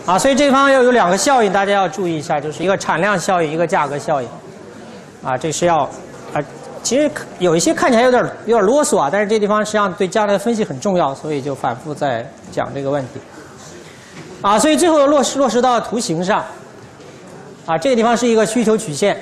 啊，所以这地方要有两个效应，大家要注意一下，就是一个产量效应，一个价格效应。啊，这是要其实有一些看起来有点啰嗦啊，但是这地方实际上对将来的分析很重要，所以就反复在讲这个问题。啊，所以最后落实到图形上。啊，这个地方是一个需求曲线，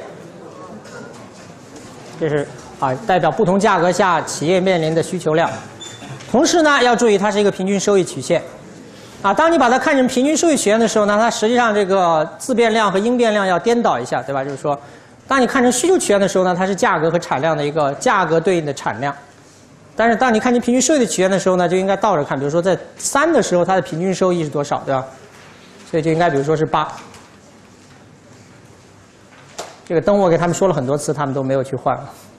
这是代表不同价格下企业面临的需求量。同时呢，要注意它是一个平均收益曲线。啊，当你把它看成平均收益曲线的时候呢，它实际上这个自变量和因变量要颠倒一下，对吧？就是说，当你看成需求曲线的时候呢，它是价格和产量的一个价格对应的产量。但是当你看成平均收益的曲线的时候呢，就应该倒着看。比如说在3的时候，它的平均收益是多少，对吧？所以就应该比如说是8。这个灯我给他们说了很多次，他们都没有去换。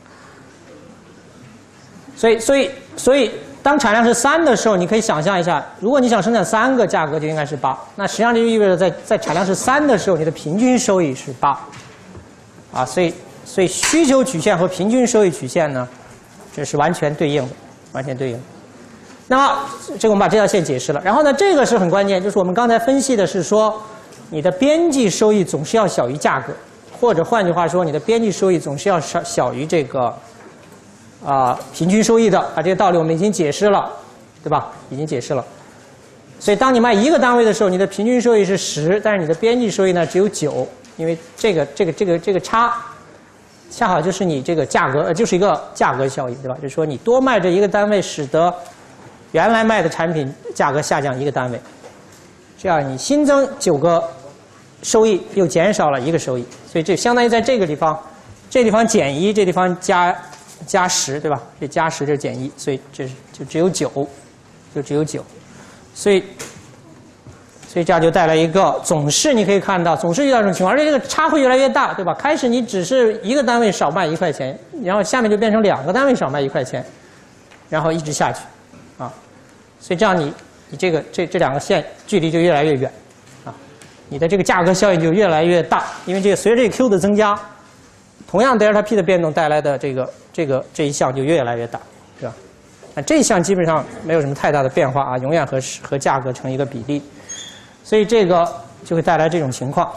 所以当产量是3的时候，你可以想象一下，如果你想生产3个，价格就应该是8。那实际上就意味着在产量是3的时候，你的平均收益是8。啊，所以需求曲线和平均收益曲线呢，这是完全对应的，完全对应的。那么这个我们把这条线解释了，然后呢，这个是很关键，就是我们刚才分析的是说，你的边际收益总是要小于价格。或者换句话说，你的边际收益总是要小于这个平均收益的啊，这个道理我们已经解释了，对吧？已经解释了。所以当你卖1个单位的时候，你的平均收益是10，但是你的边际收益呢只有9，因为这个差，恰好就是你这个价格就是一个价格效应，对吧？就是说你多卖这1个单位，使得原来卖的产品价格下降1个单位，这样你新增9个。收益又减少了1个收益，所以这相当于在这个地方，这地方减1，这地方加10，对吧？这加10，这减1，所以这就只有9，就只有9，所以这样就带来一个总是你可以看到总是遇到这种情况，而且这个差会越来越大，对吧？开始你只是1个单位少卖1块钱，然后下面就变成2个单位少卖1块钱，然后一直下去，啊，所以这样你这2个线距离就越来越远。你的这个价格效应就越来越大，因为这个随着这个 Q 的增加，同样德尔塔 P 的变动带来的这一项就越来越大，是吧？那这一项基本上没有什么太大的变化啊，永远和价格成一个比例，所以这个就会带来这种情况。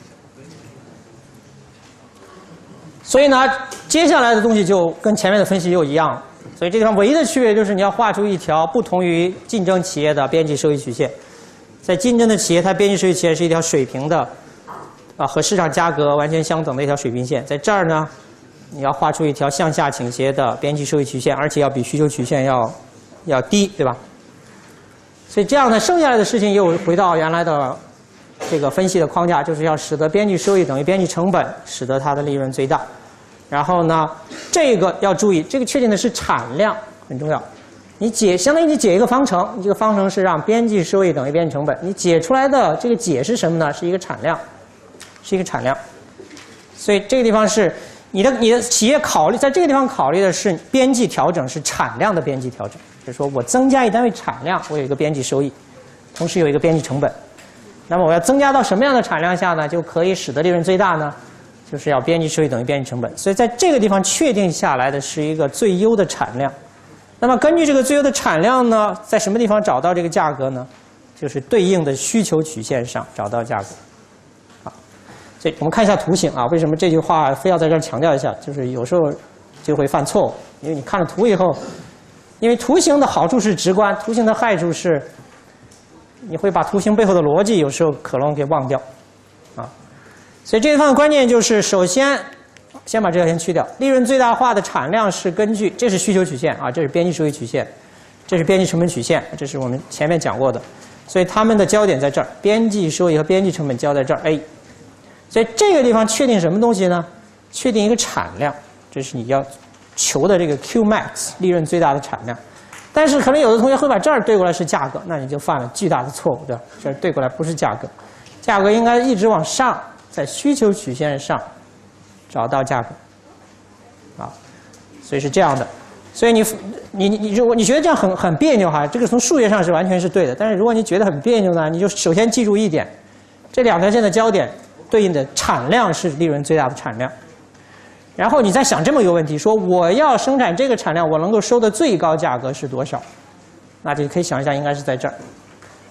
所以呢，接下来的东西就跟前面的分析又一样了。所以这地方唯一的区别就是你要画出一条不同于竞争企业的边际收益曲线。在竞争的企业，它边际收益曲线是一条水平的，和市场价格完全相等的一条水平线。在这儿呢，你要画出一条向下倾斜的边际收益曲线，而且要比需求曲线要低，对吧？所以这样呢，剩下来的事情又回到原来的这个分析的框架，就是要使得边际收益等于边际成本，使得它的利润最大。然后呢，这个要注意，这个确定的是产量，很重要。相当于你解一个方程，你这个方程是让边际收益等于边际成本，你解出来的这个解是什么呢？是一个产量，是一个产量。所以这个地方是你的企业在这个地方考虑的是边际调整，是产量的边际调整，就是说我增加一单位产量，我有一个边际收益，同时有一个边际成本。那么我要增加到什么样的产量下呢，就可以使得利润最大呢？就是要边际收益等于边际成本。所以在这个地方确定下来的是一个最优的产量。那么根据这个最优的产量呢，在什么地方找到这个价格呢？就是对应的需求曲线上找到价格。好，所以我们看一下图形啊，为什么这句话非要在这儿强调一下？就是有时候就会犯错误，因为你看了图以后，因为图形的好处是直观，图形的害处是你会把图形背后的逻辑有时候可能给忘掉啊。所以这地方的关键就是首先把这条线去掉，利润最大化的产量是根据，这是需求曲线啊，这是边际收益曲线，这是边际成本曲线，这是我们前面讲过的，所以它们的焦点在这儿，边际收益和边际成本交在这儿 A， 所以这个地方确定什么东西呢？确定一个产量，这是你要求的这个 Qmax 利润最大的产量。但是可能有的同学会把这儿对过来是价格，那你就犯了巨大的错误，对吧？这儿对过来不是价格，价格应该一直往上，在需求曲线上找到价格，啊，所以是这样的。所以你如果你觉得这样很别扭哈，这个从数学上是完全是对的。但是如果你觉得很别扭呢，你就首先记住一点，这两条线的焦点对应的产量是利润最大的产量。然后你再想这么一个问题，说我要生产这个产量，我能够收的最高价格是多少？那就可以想一下，应该是在这儿，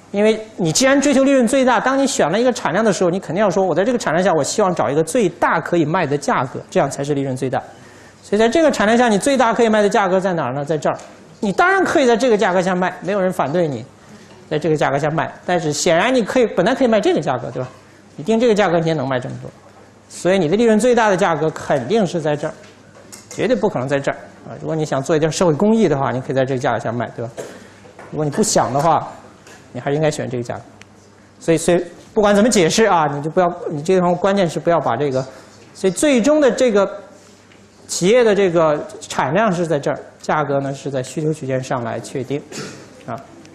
因为你既然追求利润最大，当你选了一个产量的时候，你肯定要说，我在这个产量下，我希望找一个最大可以卖的价格，这样才是利润最大。所以在这个产量下，你最大可以卖的价格在哪儿呢？在这儿。你当然可以在这个价格下卖，没有人反对你在这个价格下卖。但是显然你本来可以卖这个价格，对吧？你定这个价格，你也能卖这么多。所以你的利润最大的价格肯定是在这儿，绝对不可能在这儿啊！如果你想做一点社会公益的话，你可以在这个价格下卖，对吧？如果你不想的话，你还是应该选这个价格。所以不管怎么解释啊，你就不要，你这地方关键是不要把这个，所以最终的这个企业的这个产量是在这儿，价格呢是在需求曲线上来确定啊。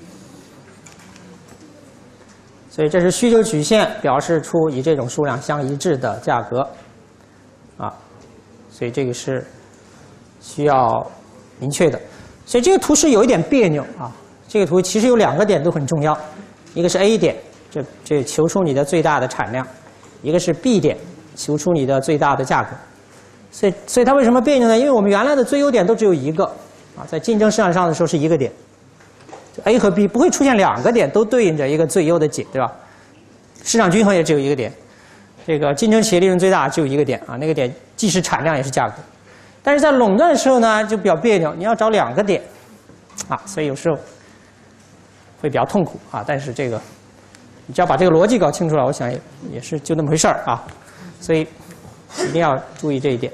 所以这是需求曲线表示出以这种数量相一致的价格啊，所以这个是需要明确的。所以这个图是有一点别扭啊。这个图其实有2个点都很重要，一个是 A 点，这求出你的最大的产量；一个是 B 点，求出你的最大的价格。所以它为什么别扭呢？因为我们原来的最优点都只有一个啊，在竞争市场上的时候是一个点 ，A 和 B 不会出现2个点都对应着一个最优的解，对吧？市场均衡也只有一个点，这个竞争企业利润最大只有一个点啊，那个点既是产量也是价格。但是在垄断的时候呢，就比较别扭，你要找2个点啊，所以有时候会比较痛苦啊。但是这个你只要把这个逻辑搞清楚了，我想也是就那么回事儿啊。所以一定要注意这一点。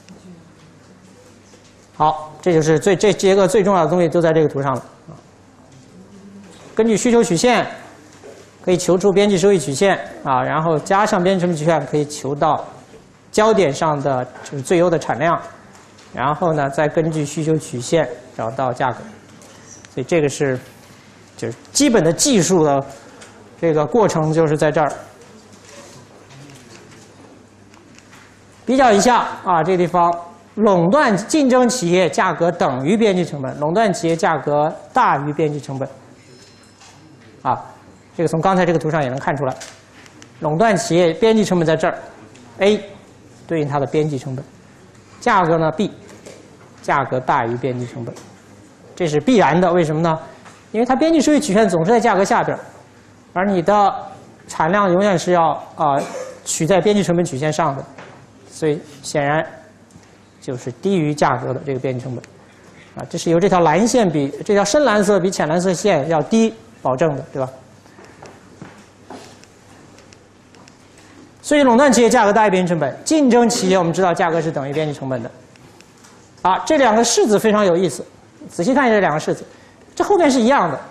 好，这就是这些个最重要的东西都在这个图上了啊。根据需求曲线可以求出边际收益曲线啊，然后加上边际成本曲线可以求到焦点上的就是最优的产量，然后呢再根据需求曲线找到价格。所以这个是就是基本的技术的这个过程就是在这儿。比较一下啊，这个地方垄断竞争企业价格等于边际成本，垄断企业价格大于边际成本。啊，这个从刚才这个图上也能看出来，垄断企业边际成本在这儿 ，A 对应它的边际成本，价格呢 B， 价格大于边际成本，这是必然的。为什么呢？因为它边际收益曲线总是在价格下边，而你的产量永远是要取在边际成本曲线上的，所以显然就是低于价格的这个边际成本。啊，这是由这条蓝线比这条深蓝色比浅蓝色线要低保证的，对吧？所以垄断企业价格大于边际成本，竞争企业我们知道价格是等于边际成本的。啊，这2个式子非常有意思，仔细看一下这2个式子。这后面是一样的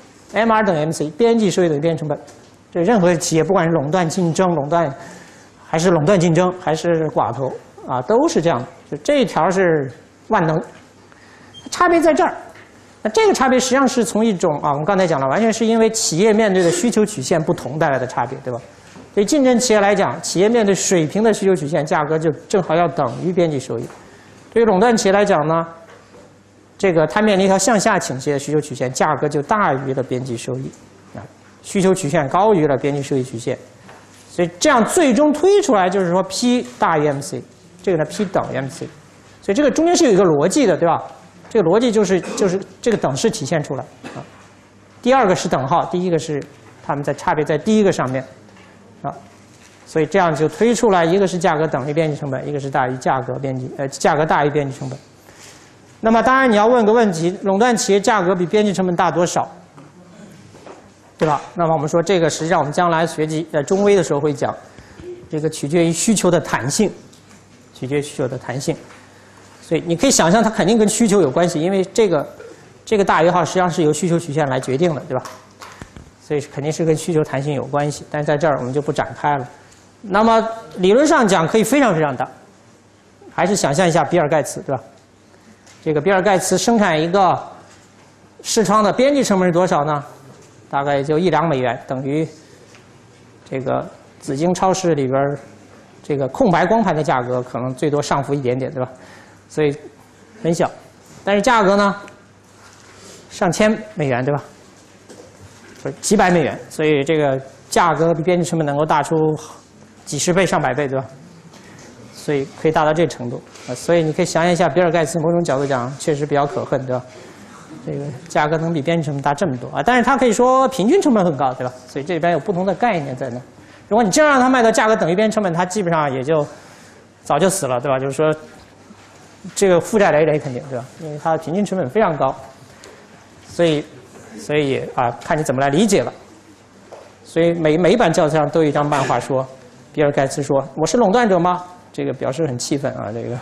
，MR 等于 MC， 边际收益等于边际成本。这任何企业，不管是垄断竞争、还是垄断竞争，还是寡头啊，都是这样的。就这一条是万能，差别在这儿。那这个差别实际上是从一种我们刚才讲了，完全是因为企业面对的需求曲线不同带来的差别，对吧？对竞争企业来讲，企业面对水平的需求曲线，价格就正好要等于边际收益。对于垄断企业来讲呢，这个它面临一条向下倾斜的需求曲线，价格就大于了边际收益，啊，需求曲线高于了边际收益曲线，所以这样最终推出来就是说 P 大于 MC， 这个呢 P 等于 MC， 所以这个中间是有一个逻辑的，对吧？这个逻辑就是这个等式体现出来啊。第2个是等号，第1个是它们在差别在第1个上面啊，所以这样就推出来一个是价格等于边际成本，一个是大于价格大于边际成本。那么当然你要问个问题，垄断企业价格比边际成本大多少，对吧？那么我们说这个实际上我们将来学习在中微的时候会讲，这个取决于需求的弹性，取决于需求的弹性。所以你可以想象它肯定跟需求有关系，因为这个大于号实际上是由需求曲线来决定的，对吧？所以肯定是跟需求弹性有关系，但是在这儿我们就不展开了。那么理论上讲可以非常非常大，还是想象一下比尔盖茨，对吧？这个比尔盖茨生产一个视窗的边际成本是多少呢？大概也就1-2美元，等于这个紫荆超市里边这个空白光盘的价格可能最多上浮一点点，对吧？所以很小，但是价格呢，上千美元，对吧？不是几百美元，所以这个价格比边际成本能够大出几十倍、上百倍，对吧？所以可以大到这程度所以你可以想象一下，比尔盖茨某种角度讲确实比较可恨，对吧？ 这个价格能比边际成本大这么多啊！但是它可以说平均成本很高，对吧？所以这边有不同的概念在那。如果你真让它卖到价格等于边际成本，它基本上也就早就死了，对吧？就是说，这个负债累累肯定，对吧？因为它的平均成本非常高，所以啊，看你怎么来理解了。所以每一版教材上都有一张漫画说，比尔盖茨说：“我是垄断者吗？”这个表示很气愤啊，这个。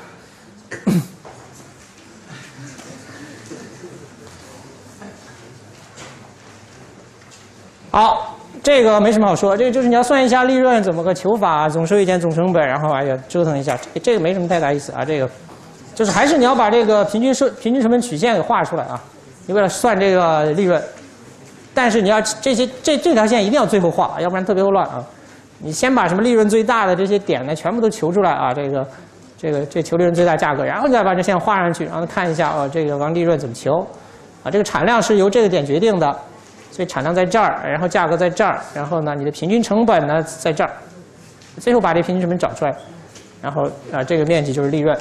好，这个没什么好说，这个就是你要算一下利润怎么个求法，总收益减总成本，然后哎呀折腾一下，这个没什么太大意思啊。这个就是还是你要把这个平均成本曲线给画出来啊。你为了算这个利润，但是你要这条线一定要最后画，要不然特别乱啊。你先把什么利润最大的这些点呢全部都求出来啊，这求利润最大价格，然后再把这线画上去，然后看一下哦，这个利润怎么求啊？这个产量是由这个点决定的。所以产量在这儿，然后价格在这儿，然后呢，你的平均成本呢在这儿，最后把这平均成本找出来，然后这个面积就是利润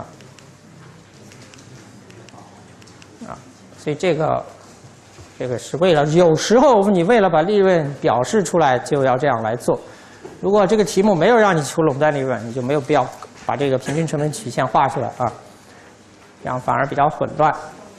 所以这个是为了有时候你为了把利润表示出来就要这样来做。如果这个题目没有让你求垄断利润，你就没有必要把这个平均成本曲线画出来啊，这样反而比较混乱。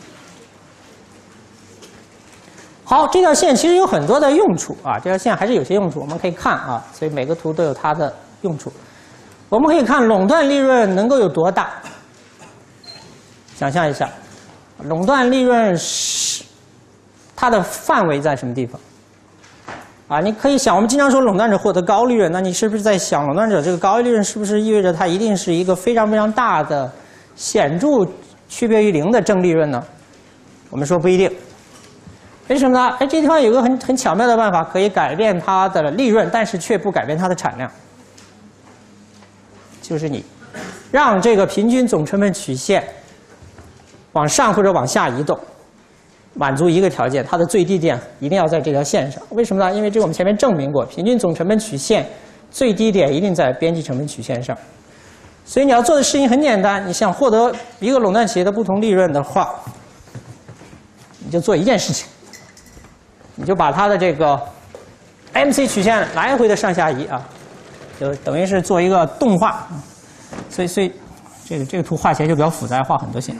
好，这条线其实有很多的用处啊，这条线还是有些用处，我们可以看啊，所以每个图都有它的用处。我们可以看垄断利润能够有多大，想象一下，垄断利润是它的范围在什么地方？啊，你可以想，我们经常说垄断者获得高利润，那你是不是在想垄断者这个高利润是不是意味着它一定是一个非常非常大的、显著区别于零的正利润呢？我们说不一定。为什么呢？哎，这地方有个很巧妙的办法，可以改变它的利润，但是却不改变它的产量。就是你让这个平均总成本曲线往上或者往下移动，满足一个条件，它的最低点一定要在这条线上。为什么呢？因为这我们前面证明过，平均总成本曲线最低点一定在边际成本曲线上。所以你要做的事情很简单，你想获得一个垄断企业的不同利润的话，你就做一件事情。你就把它的这个 MC 曲线来回的上下移啊，就等于是做一个动画。所以这个图画起来就比较复杂，画很多线。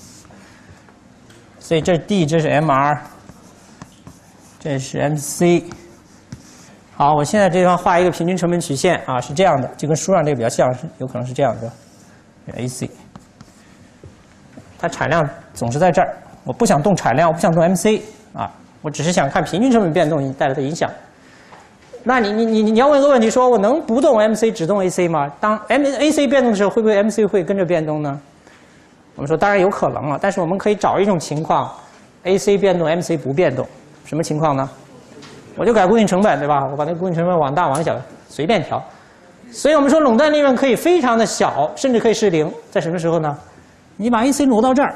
所以这是 D， 这是 MR， 这是 MC。好，我现在这地方画一个平均成本曲线啊，是这样的，就跟书上这个比较像，有可能是这样的。AC， 它产量总是在这儿，我不想动产量，我不想动 MC 啊。我只是想看平均成本变动带来的影响。那你要问一个问题，说我能不动 MC 只动 AC 吗？当 AC 变动的时候，会不会 MC 会跟着变动呢？我们说当然有可能了，但是我们可以找一种情况 ，AC 变动 MC 不变动，什么情况呢？我就改固定成本，对吧？我把那个固定成本往大往小随便调。所以我们说垄断利润可以非常的小，甚至可以是零，在什么时候呢？你把 AC 挪到这儿。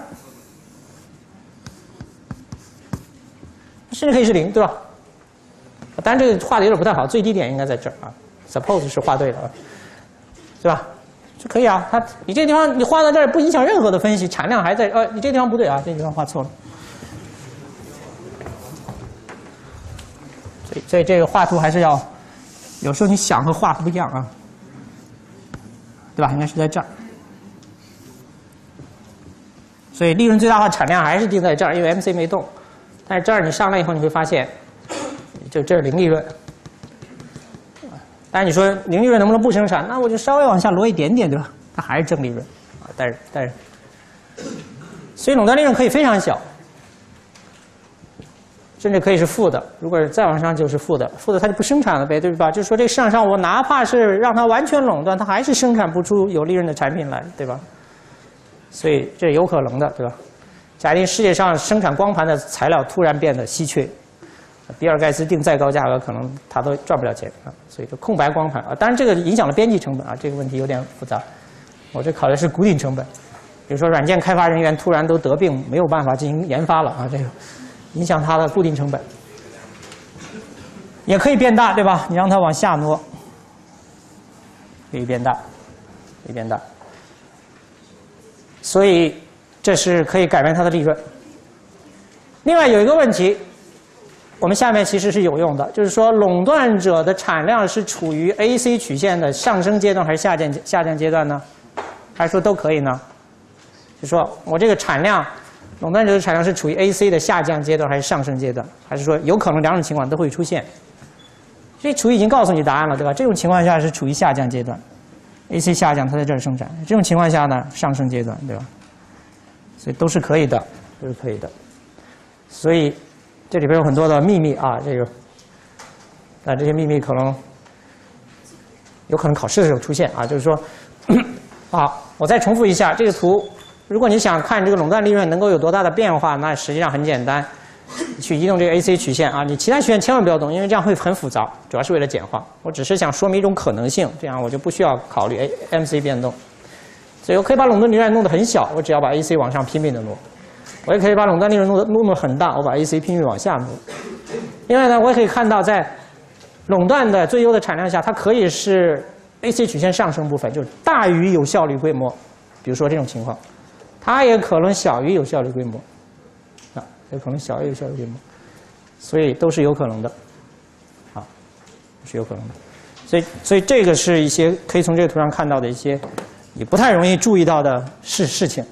甚至可以是零，对吧？当然这个画的有点不太好，最低点应该在这儿啊。Suppose 是画对了，对吧？就可以啊。你这地方你画到这儿不影响任何的分析，产量还在。你这地方不对啊，这地方画错了。所以这个画图还是要，有时候你想和画不一样啊，对吧？应该是在这儿。所以利润最大化产量还是定在这儿，因为 MC 没动。但是这儿你上来以后，你会发现，就这是零利润。但是你说零利润能不能不生产？那我就稍微往下挪一点点，对吧？它还是正利润啊。但是，所以垄断利润可以非常小，甚至可以是负的。如果再往上就是负的，负的它就不生产了呗，对吧？就是说这个市场上我哪怕是让它完全垄断，它还是生产不出有利润的产品来，对吧？所以这是有可能的，对吧？假定世界上生产光盘的材料突然变得稀缺，比尔盖茨定再高价格，可能他都赚不了钱啊。所以就空白光盘啊，当然这个影响了边际成本啊，这个问题有点复杂。我这考的是固定成本，比如说软件开发人员突然都得病，没有办法进行研发了啊，这个影响它的固定成本。也可以变大，对吧？你让它往下挪，可以变大，可以变大。所以这是可以改变它的利润。 另外有一个问题，我们下面其实是有用的，就是说垄断者的产量是处于 AC 曲线的上升阶段还是下降阶段呢？还是说都可以呢？就说我这个产量，垄断者的产量是处于 AC 的下降阶段还是上升阶段？还是说有可能两种情况都会出现？这处于已经告诉你答案了，对吧？这种情况下是处于下降阶段 ，AC 下降，它在这儿生产。这种情况下呢，上升阶段，对吧？所以都是可以的，都是可以的。所以这里边有很多的秘密啊，但这些秘密有可能考试的时候出现啊，就是说，我再重复一下这个图。如果你想看这个垄断利润能够有多大的变化，那实际上很简单，去移动这个 AC 曲线啊，你其他曲线千万不要动，因为这样会很复杂，主要是为了简化。我只是想说明一种可能性，这样我就不需要考虑 MC 变动。所以我可以把垄断利润弄得很小，我只要把 AC 往上拼命的挪。我也可以把垄断利润弄得很大，我把 AC 拼命往下挪。另外呢，我也可以看到在垄断的最优的产量下，它可以是 AC 曲线上升部分，就是大于有效率规模，比如说这种情况。它也可能小于有效率规模，也可能小于有效率规模，所以都是有可能的，是有可能的。所以这个是一些可以从这个图上看到的一些也不太容易注意到的事情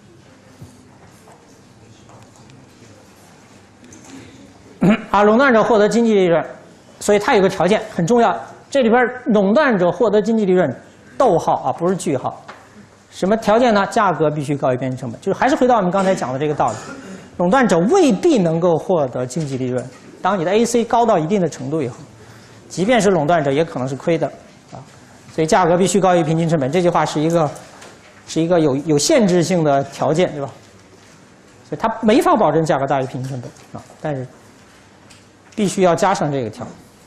垄断者获得经济利润，所以它有个条件很重要，这里边垄断者获得经济利润，逗号不是句号。什么条件呢？价格必须高于边际成本，就是还是回到我们刚才讲的这个道理。垄断者未必能够获得经济利润。当你的 AC 高到一定的程度以后，即便是垄断者也可能是亏的所以价格必须高于平均成本。这句话是一个有限制性的条件，对吧？所以它没法保证价格大于平均成本但是必须要加上这个条。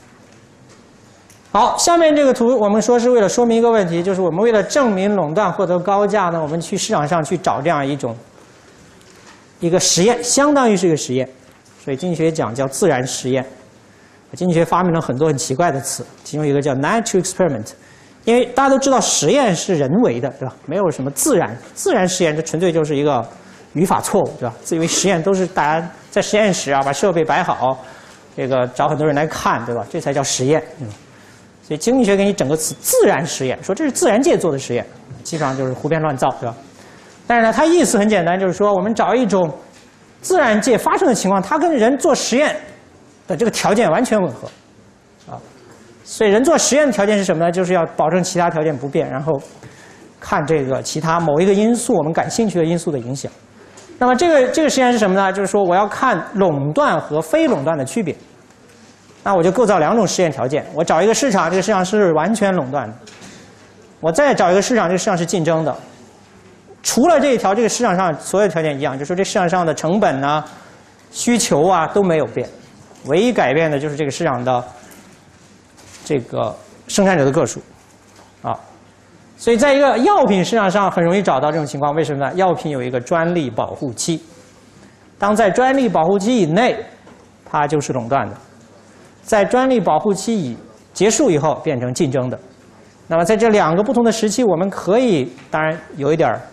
好，下面这个图我们说是为了说明一个问题，就是我们为了证明垄断获得高价呢，我们去市场上去找这样一个实验，相当于是一个实验，所以经济学讲叫自然实验。经济学发明了很多很奇怪的词，其中一个叫 natural experiment， 因为大家都知道实验是人为的，对吧？没有什么自然实验，这纯粹就是一个语法错误，对吧？因为实验都是大家在实验室把设备摆好，这个找很多人来看，对吧？这才叫实验，所以经济学给你整个词自然实验，说这是自然界做的实验，基本上就是胡编乱造，对吧？但是呢，它意思很简单，就是说我们找一种自然界发生的情况，它跟人做实验的这个条件完全吻合，所以人做实验的条件是什么呢？就是要保证其他条件不变，然后看这个其他某一个因素我们感兴趣的因素的影响。那么这个实验是什么呢？就是说我要看垄断和非垄断的区别。那我就构造两种实验条件，我找一个市场，这个市场是完全垄断的；我再找一个市场，这个市场是竞争的。除了这一条，这个市场上所有条件一样，就是说这市场上的成本需求都没有变，唯一改变的就是这个市场的这个生产者的个数所以在一个药品市场上很容易找到这种情况，为什么呢？药品有一个专利保护期，当在专利保护期以内，它就是垄断的。在专利保护期结束以后变成竞争的。那么在这两个不同的时期，我们可以当然有一点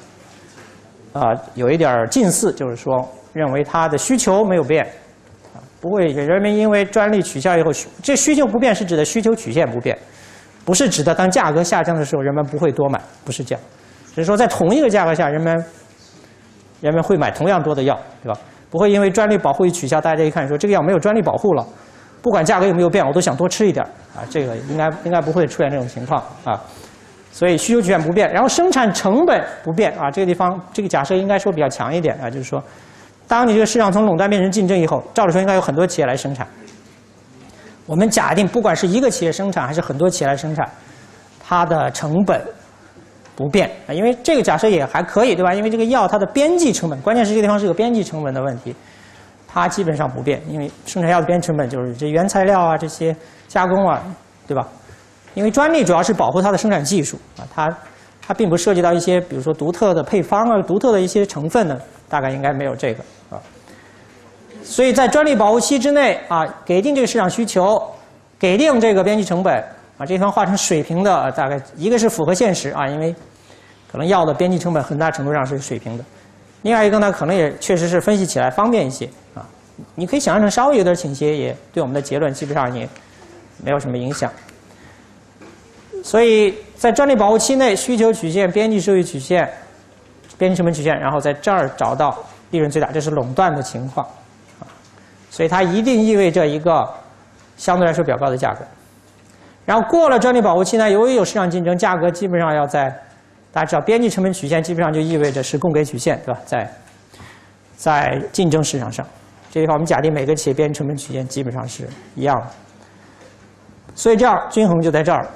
近似，就是说认为它的需求没有变不会人们因为专利取消以后，这需求不变是指的需求曲线不变，不是指的当价格下降的时候人们不会多买，不是这样，只是说在同一个价格下人们会买同样多的药，对吧？不会因为专利保护一取消，大家一看说这个药没有专利保护了，不管价格有没有变，我都想多吃一点这个应该不会出现这种情况所以需求曲线不变，然后生产成本不变这个地方这个假设应该说比较强一点就是说，当你这个市场从垄断变成竞争以后，照理说应该有很多企业来生产。我们假定不管是一个企业生产还是很多企业来生产，它的成本不变因为这个假设也还可以，对吧？因为这个药它的边际成本，关键是这个地方是个边际成本的问题。它基本上不变，因为生产药的边成本就是这原材料这些加工对吧？因为专利主要是保护它的生产技术它并不涉及到一些比如说独特的配方独特的一些成分呢，大概应该没有这个所以在专利保护期之内给定这个市场需求，给定这个边际成本这地方画成水平的大概一个是符合现实因为可能药的边际成本很大程度上是水平的。另外一个呢，可能也确实是分析起来方便一些你可以想象成稍微有点倾斜，也对我们的结论基本上也没有什么影响。所以在专利保护期内，需求曲线、边际收益曲线、边际成本曲线，然后在这儿找到利润最大，这是垄断的情况。所以它一定意味着一个相对来说比较高的价格。然后过了专利保护期呢，由于有市场竞争，价格基本上要在大家知道，边际成本曲线基本上就意味着是供给曲线，对吧？在竞争市场上，这地方我们假定每个企业边际成本曲线基本上是一样的，所以这样均衡就在这儿了。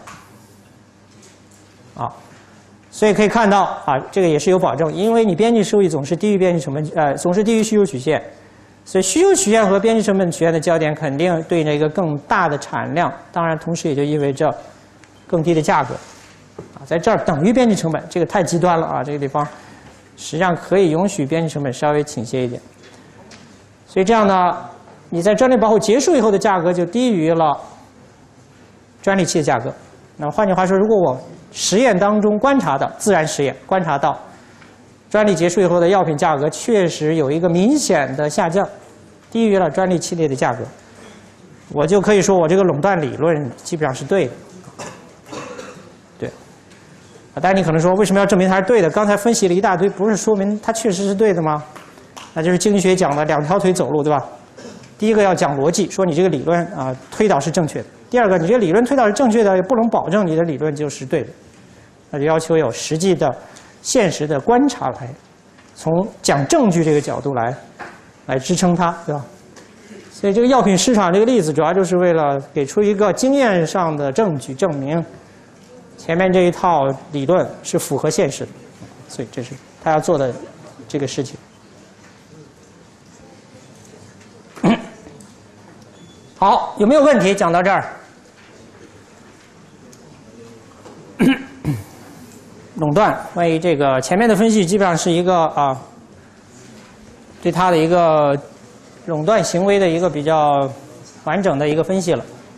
啊，所以可以看到啊，这个也是有保证，因为你边际收益总是低于边际成本，总是低于需求曲线，所以需求曲线和边际成本曲线的交点肯定对应着一个更大的产量，当然同时也就意味着更低的价格。啊，在这儿等于边际成本，这个太极端了啊，这个地方实际上可以允许边际成本稍微倾斜一点。所以这样呢，你在专利保护结束以后的价格就低于了专利期的价格。那么换句话说，如果我实验当中观察到自然实验观察到专利结束以后的药品价格确实有一个明显的下降，低于了专利期内的价格，我就可以说我这个垄断理论基本上是对的。对，当然你可能说为什么要证明它是对的？刚才分析了一大堆，不是说明它确实是对的吗？那就是经济学讲的两条腿走路，对吧？第一个要讲逻辑，说你这个理论啊推导是正确的；第二个，你这个理论推导是正确的，也不能保证你的理论就是对的，那就要求有实际的、现实的观察来，从讲证据这个角度来支撑它，对吧？所以这个药品市场这个例子，主要就是为了给出一个经验上的证据，证明前面这一套理论是符合现实的，所以这是他要做的这个事情。好，有没有问题？讲到这儿，垄断，关于这个前面的分析，基本上是一个啊，对它的一个垄断行为的一个比较完整的一个分析了。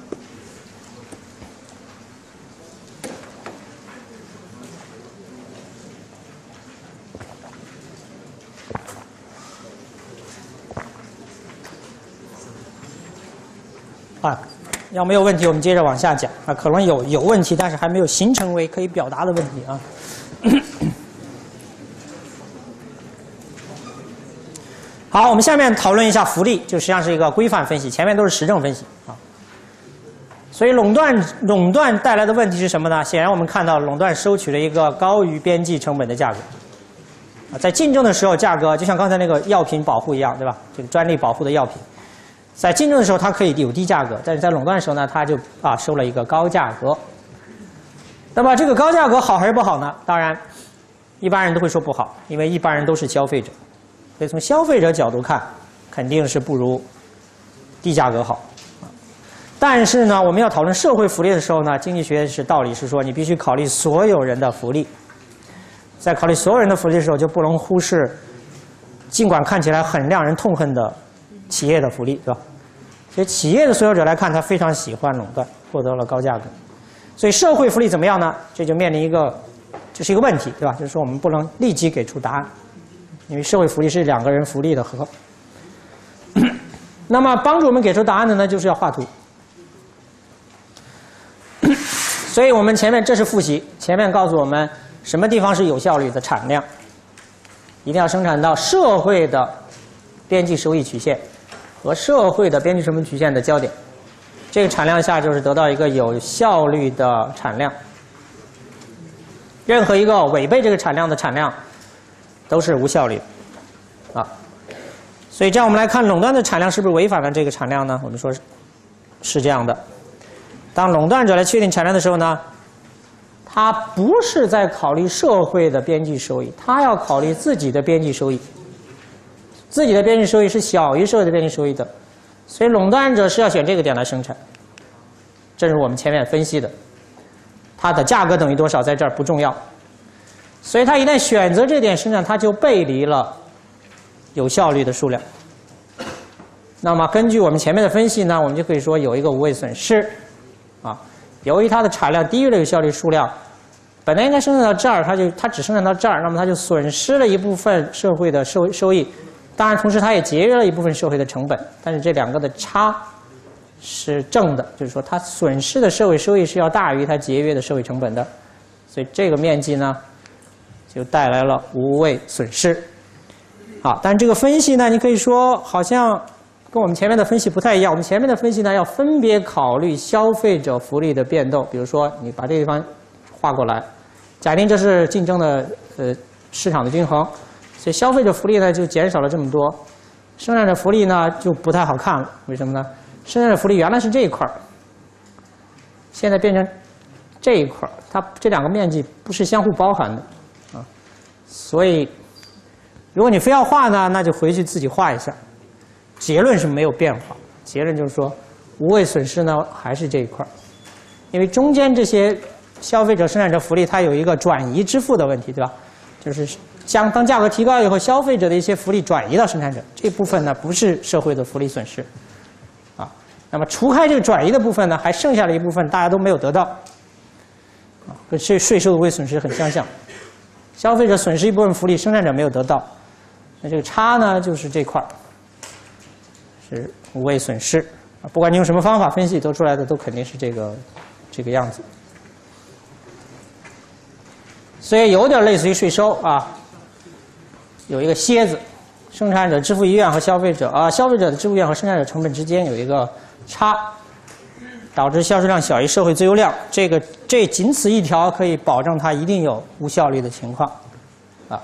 啊，要没有问题，我们接着往下讲啊。可能有问题，但是还没有形成为可以表达的问题啊。好，我们下面讨论一下福利，就实际上是一个规范分析，前面都是实证分析啊。所以垄断带来的问题是什么呢？显然我们看到垄断收取了一个高于边际成本的价格啊，在竞争的时候，价格就像刚才那个药品保护一样，对吧？这个专利保护的药品。在竞争的时候，它可以有低价格，但是在垄断的时候呢，它就收了一个高价格。那么这个高价格好还是不好呢？当然，一般人都会说不好，因为一般人都是消费者，所以从消费者角度看，肯定是不如低价格好。但是呢，我们要讨论社会福利的时候呢，经济学是道理是说，你必须考虑所有人的福利。在考虑所有人的福利的时候，就不能忽视，尽管看起来很让人痛恨的企业的福利，对吧？所以企业的所有者来看，他非常喜欢垄断，获得了高价格。所以社会福利怎么样呢？这就面临一个，这是一个问题，对吧？就是说我们不能立即给出答案，因为社会福利是两个人福利的和。那么帮助我们给出答案的呢，就是要画图。所以我们前面这是复习，前面告诉我们什么地方是有效率的产量，一定要生产到社会的边际收益曲线和社会的边际成本曲线的交点，这个产量下就是得到一个有效率的产量。任何一个违背这个产量的产量都是无效率的啊。所以这样我们来看垄断的产量是不是违反了这个产量呢？我们说是这样的。当垄断者来确定产量的时候呢，他不是在考虑社会的边际收益，他要考虑自己的边际收益。自己的边际收益是小于社会的边际收益的，所以垄断者是要选这个点来生产。这是我们前面分析的，它的价格等于多少在这儿不重要，所以他一旦选择这点生产，他就背离了有效率的数量。那么根据我们前面的分析呢，我们就可以说有一个无谓损失啊，由于它的产量低于了有效率数量，本来应该生产到这儿，它只生产到这儿，那么它就损失了一部分社会的收益， 当然，同时它也节约了一部分社会的成本，但是这两个的差是正的，就是说它损失的社会收益是要大于它节约的社会成本的，所以这个面积呢就带来了无谓损失。好，但这个分析呢，你可以说好像跟我们前面的分析不太一样。我们前面的分析呢，要分别考虑消费者福利的变动，比如说你把这个地方画过来，假定这是竞争的市场的均衡。所以消费者福利呢就减少了这么多，生产者福利呢就不太好看了。为什么呢？生产者福利原来是这一块儿，现在变成这一块儿，它这两个面积不是相互包含的啊。所以如果你非要画呢，那就回去自己画一下。结论是没有变化，结论就是说无谓损失呢还是这一块儿，因为中间这些消费者、生产者福利它有一个转移支付的问题，对吧？就是当价格提高以后，消费者的一些福利转移到生产者，这部分呢不是社会的福利损失，啊，那么除开这个转移的部分呢，还剩下了一部分大家都没有得到，啊，跟税收的无谓损失很相像，消费者损失一部分福利，生产者没有得到，那这个差呢就是这块儿是无谓损失，啊，不管你用什么方法分析，得出来的都肯定是这个样子。所以有点类似于税收啊，有一个楔子，生产者支付意愿和消费者消费者的支付意愿和生产者成本之间有一个差，导致销售量小于社会自由量。这仅此一条可以保证它一定有无效率的情况啊。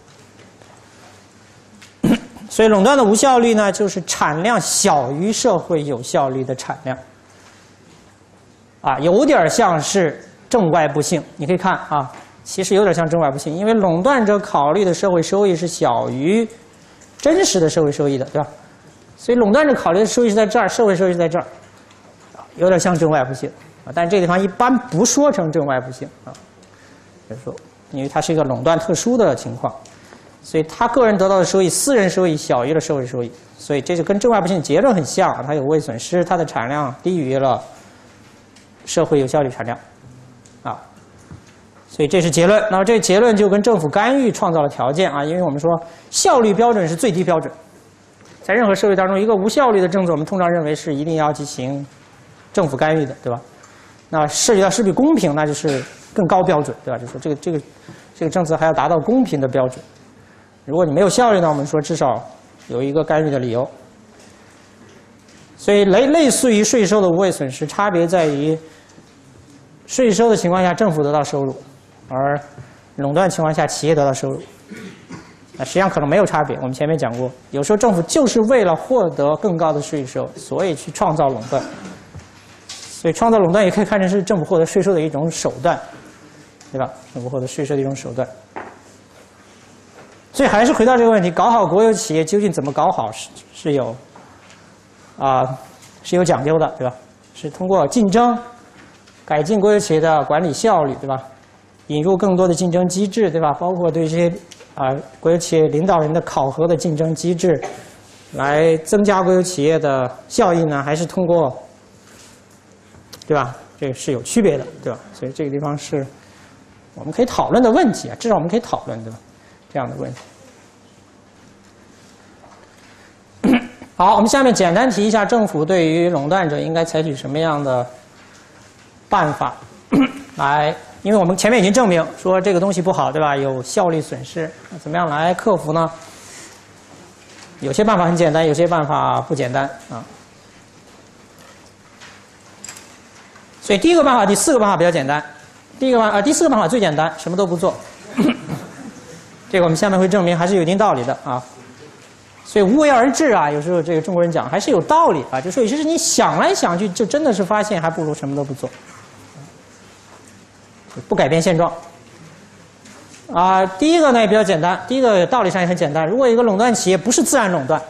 所以垄断的无效率呢，就是产量小于社会有效率的产量啊，有点像是正外部性。你可以看啊。其实有点像正外部性，因为垄断者考虑的社会收益是小于真实的社会收益的，对吧？所以垄断者考虑的收益是在这儿，社会收益是在这儿，有点像正外部性啊。但是这个地方一般不说成正外部性啊，就是说，因为它是一个垄断特殊的情况，所以他个人得到的收益，私人收益小于了社会收益，所以这就跟正外部性结论很像啊，它有无谓损失，它的产量低于了社会有效率产量啊。所以这是结论，那么这个结论就跟政府干预创造了条件啊，因为我们说效率标准是最低标准，在任何社会当中，一个无效率的政策，我们通常认为是一定要进行政府干预的，对吧？那涉及到是不是公平，那就是更高标准，对吧？就是说这个政策还要达到公平的标准。如果你没有效率呢，我们说至少有一个干预的理由。所以类似于税收的无谓损失，差别在于税收的情况下政府得到收入。而垄断情况下，企业得到收入，实际上可能没有差别。我们前面讲过，有时候政府就是为了获得更高的税收，所以去创造垄断。所以创造垄断也可以看成是政府获得税收的一种手段，对吧？政府获得税收的一种手段。所以还是回到这个问题，搞好国有企业究竟怎么搞好是有讲究的，对吧？是通过竞争改进国有企业的管理效率，对吧？引入更多的竞争机制，对吧？包括对这些国有企业领导人的考核的竞争机制，来增加国有企业的效益呢？还是通过，对吧？这个是有区别的，对吧？所以这个地方是我们可以讨论的问题啊，至少我们可以讨论，对吧？这样的问题。好，我们下面简单提一下政府对于垄断者应该采取什么样的办法来。因为我们前面已经证明说这个东西不好，对吧？有效率损失，那怎么样来克服呢？有些办法很简单，有些办法不简单啊。所以第一个办法、第四个办法比较简单。第四个办法最简单，什么都不做。这个我们下面会证明还是有一定道理的啊。所以无为而治啊，有时候这个中国人讲还是有道理啊，就说有些事你想来想去，就真的是发现还不如什么都不做。不改变现状第一个呢也比较简单，第一个道理上也很简单。如果一个垄断企业不是自然垄断，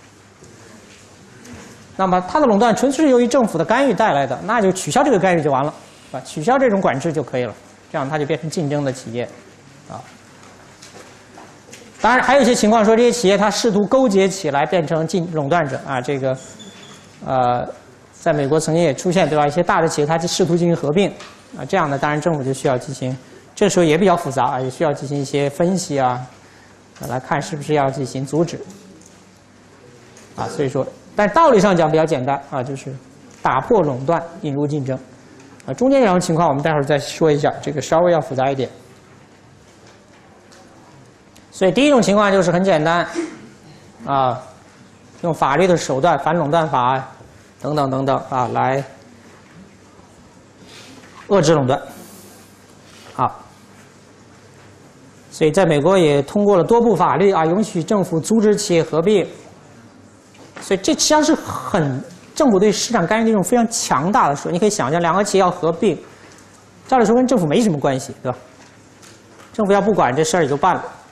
那么它的垄断纯粹是由于政府的干预带来的，那就取消这个干预就完了，取消这种管制就可以了，这样它就变成竞争的企业当然还有一些情况说这些企业它试图勾结起来变成垄断者这个在美国曾经也出现，对吧？一些大的企业它试图进行合并这样的当然政府就需要进行，这时候也比较复杂也需要进行一些分析来看是不是要进行阻止啊，所以说，但道理上讲比较简单啊，就是打破垄断，引入竞争。啊，中间两种情况我们待会儿再说一下，这个稍微要复杂一点。所以第一种情况就是很简单，啊，用法律的手段，反垄断法等等等等啊，来遏制垄断。好，所以在美国也通过了多部法律啊，允许政府阻止企业合并。所以这实际上是政府对市场干预的一种非常强大的手段。你可以想象，两个企业要合并，照理说跟政府没什么关系，对吧？政府要不管这事儿也就办了。